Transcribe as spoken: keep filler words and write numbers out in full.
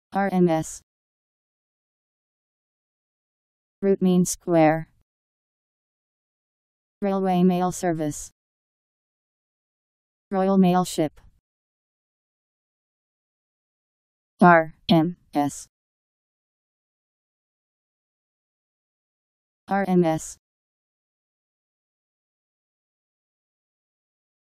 R M S. Route means square. Railway mail service. Royal Mail Ship. R M S. R M S.